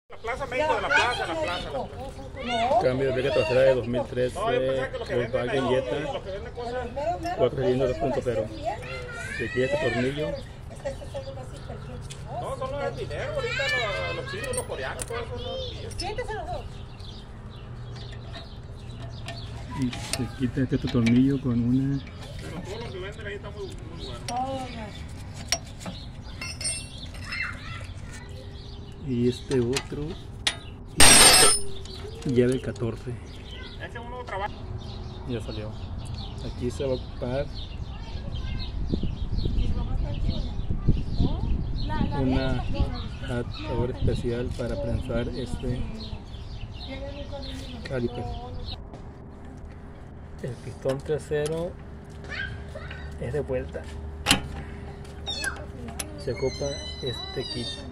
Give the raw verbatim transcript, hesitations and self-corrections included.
La Plaza México, de la Plaza, la Plaza. La plaza. Cambio de placa trasera de dos mil trece, Volkswagen Jetta, cuatro cilindros dos punto cero. Si quieres este tornillo. No, son los de dinero, ahorita los, los chinos, los coreanos, todos esos son. Siéntese los dos. Y se quita este tornillo con una. Pero todos los que venden ahí están muy, muy buenos. Y este otro. Y llave catorce. Es que uno trabaja. Ya salió. Aquí se va a ocupar una atador especial para prensar este caliper. El pistón trasero es de vuelta. Se ocupa este kit.